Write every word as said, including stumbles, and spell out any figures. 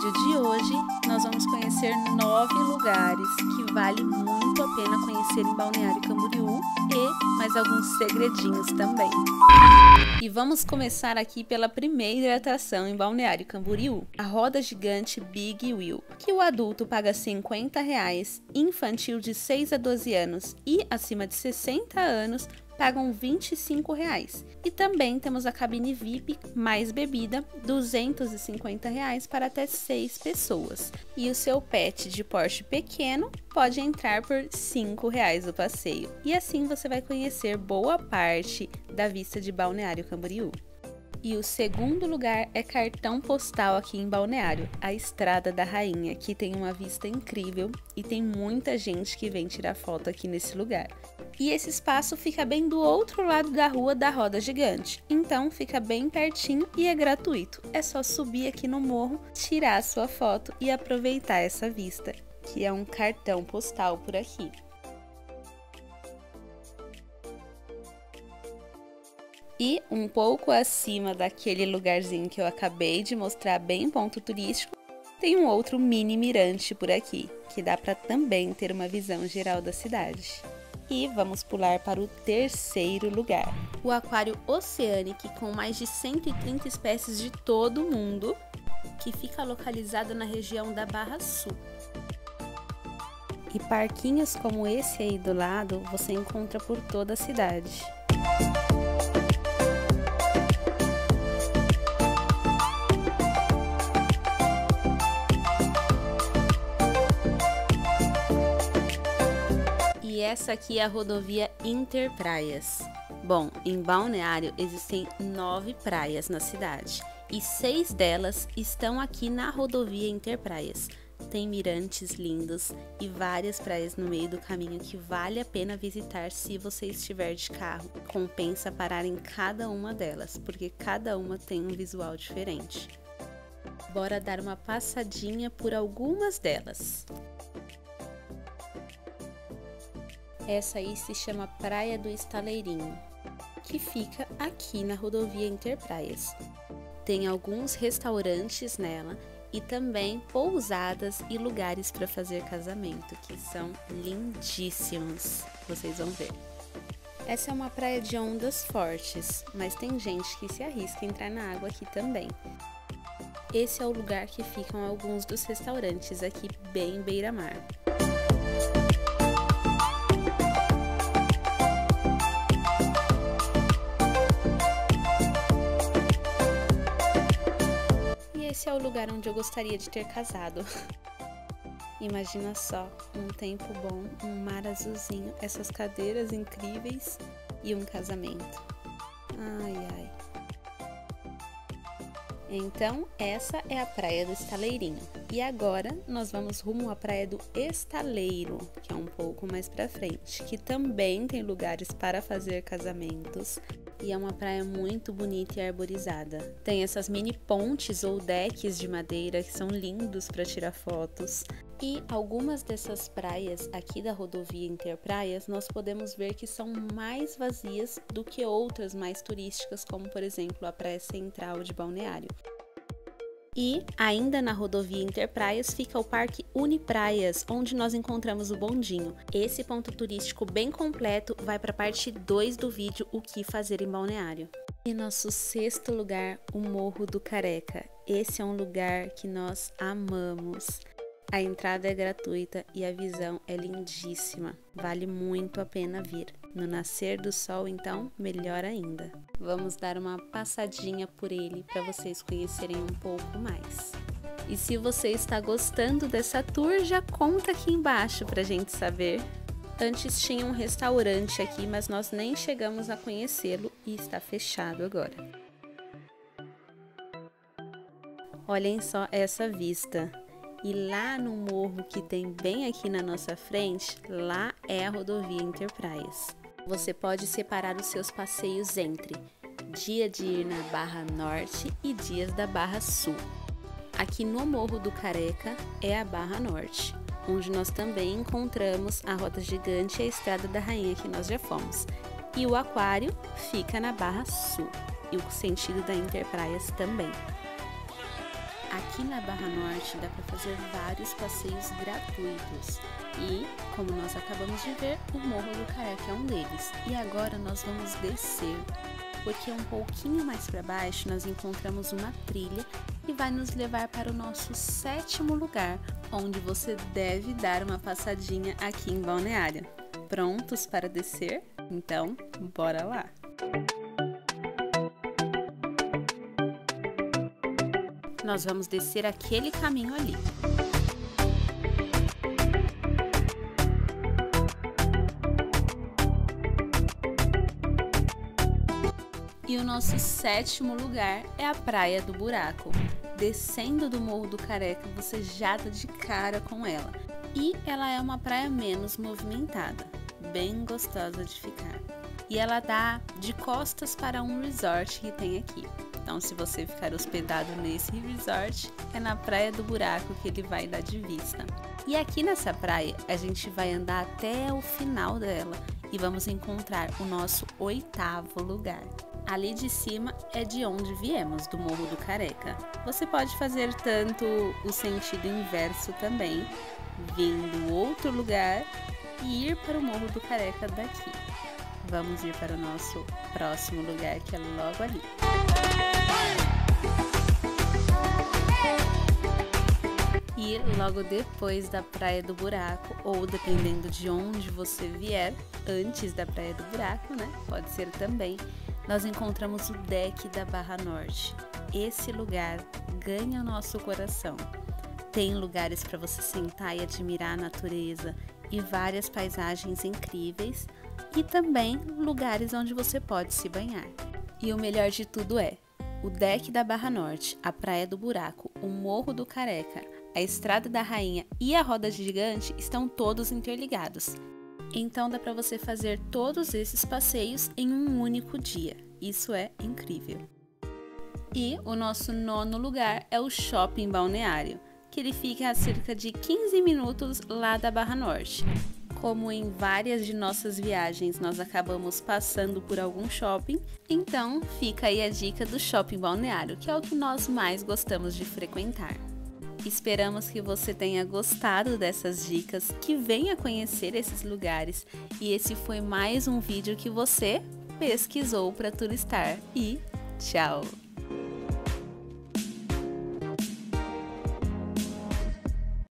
vídeo de hoje, nós vamos conhecer nove lugares que vale muito a pena conhecer em Balneário Camboriú e mais alguns segredinhos também. E vamos começar aqui pela primeira atração em Balneário Camboriú, a roda gigante Big Wheel, que o adulto paga cinquenta reais, infantil de seis a doze anos e acima de sessenta anos pagam vinte e cinco reais. E também temos a cabine V I P mais bebida, duzentos e cinquenta reais para até seis pessoas. E o seu pet de porte pequeno pode entrar por cinco reais o passeio. E assim você vai conhecer boa parte da vista de Balneário Camboriú. E o segundo lugar é cartão postal aqui em Balneário, a Estrada da Rainha, que tem uma vista incrível e tem muita gente que vem tirar foto aqui nesse lugar. E esse espaço fica bem do outro lado da rua da roda gigante, então fica bem pertinho e é gratuito. É só subir aqui no morro, tirar a sua foto e aproveitar essa vista, que é um cartão postal por aqui. E um pouco acima daquele lugarzinho que eu acabei de mostrar, bem ponto turístico, tem um outro mini mirante por aqui, que dá para também ter uma visão geral da cidade. E vamos pular para o terceiro lugar, o Aquário Oceanic, com mais de cento e trinta espécies de todo o mundo, que fica localizado na região da Barra Sul. E parquinhos como esse aí do lado você encontra por toda a cidade. E essa aqui é a rodovia Interpraias. Bom, em Balneário existem nove praias na cidade e seis delas estão aqui na rodovia Interpraias. Tem mirantes lindos e várias praias no meio do caminho que vale a pena visitar se você estiver de carro. Compensa parar em cada uma delas, porque cada uma tem um visual diferente. Bora dar uma passadinha por algumas delas. Essa aí se chama Praia do Estaleirinho, que fica aqui na rodovia Interpraias. Tem alguns restaurantes nela e também pousadas e lugares para fazer casamento, que são lindíssimos, vocês vão ver. Essa é uma praia de ondas fortes, mas tem gente que se arrisca a entrar na água aqui também. Esse é o lugar que ficam alguns dos restaurantes aqui bem beira-mar. Esse é o lugar onde eu gostaria de ter casado. Imagina só, um tempo bom, um mar azulzinho, essas cadeiras incríveis e um casamento. Ai, ai. Então, essa é a Praia do Estaleirinho. E agora, nós vamos rumo à Praia do Estaleiro, que é um pouco mais pra frente, que também tem lugares para fazer casamentos. E é uma praia muito bonita e arborizada. Tem essas mini pontes ou decks de madeira que são lindos para tirar fotos. E algumas dessas praias aqui da rodovia Interpraias nós podemos ver que são mais vazias do que outras mais turísticas, como por exemplo a Praia Central de Balneário. E ainda na rodovia Interpraias fica o Parque Unipraias, onde nós encontramos o bondinho. Esse ponto turístico bem completo vai para a parte dois do vídeo, o que fazer em Balneário. E nosso sexto lugar, o Morro do Careca. Esse é um lugar que nós amamos. A entrada é gratuita e a visão é lindíssima. Vale muito a pena vir. No nascer do sol, então, melhor ainda. Vamos dar uma passadinha por ele para vocês conhecerem um pouco mais. E se você está gostando dessa tour, já conta aqui embaixo pra gente saber. Antes tinha um restaurante aqui, mas nós nem chegamos a conhecê-lo e está fechado agora. Olhem só essa vista. E lá no morro que tem bem aqui na nossa frente, lá é a rodovia Interpraias. Você pode separar os seus passeios entre dia de ir na Barra Norte e dias da Barra Sul. Aqui no Morro do Careca é a Barra Norte, onde nós também encontramos a Roda Gigante e a Estrada da Rainha, que nós já fomos. E o Aquário fica na Barra Sul, e o sentido da Interpraias também. Aqui na Barra Norte dá para fazer vários passeios gratuitos e, como nós acabamos de ver, o Morro do Careca é um deles. E agora nós vamos descer, porque um pouquinho mais para baixo nós encontramos uma trilha que vai nos levar para o nosso sétimo lugar, onde você deve dar uma passadinha aqui em Balneário. Prontos para descer? Então, bora lá! Nós vamos descer aquele caminho ali. E o nosso sétimo lugar é a Praia do Buraco. Descendo do Morro do Careca, você já dá de cara com ela. E ela é uma praia menos movimentada, bem gostosa de ficar. E ela dá de costas para um resort que tem aqui. Então, se você ficar hospedado nesse resort, é na Praia do Buraco que ele vai dar de vista. E aqui nessa praia, a gente vai andar até o final dela e vamos encontrar o nosso oitavo lugar. Ali de cima é de onde viemos, do Morro do Careca. Você pode fazer tanto o sentido inverso também, vindo do outro lugar e ir para o Morro do Careca daqui. Vamos ir para o nosso próximo lugar, que é logo ali. E logo depois da Praia do Buraco, ou dependendo de onde você vier, antes da Praia do Buraco, né? Pode ser também, nós encontramos o deck da Barra Norte. Esse lugar ganha o nosso coração. Tem lugares para você sentar e admirar a natureza e várias paisagens incríveis, e também lugares onde você pode se banhar. E o melhor de tudo é, o deck da Barra Norte, a Praia do Buraco, o Morro do Careca, a Estrada da Rainha e a Roda Gigante estão todos interligados. Então dá para você fazer todos esses passeios em um único dia. Isso é incrível. E o nosso nono lugar é o Shopping Balneário, que ele fica a cerca de quinze minutos lá da Barra Norte. Como em várias de nossas viagens nós acabamos passando por algum shopping, então fica aí a dica do Shopping Balneário, que é o que nós mais gostamos de frequentar. Esperamos que você tenha gostado dessas dicas, que venha conhecer esses lugares, e esse foi mais um vídeo que você pesquisou para turistar. E tchau!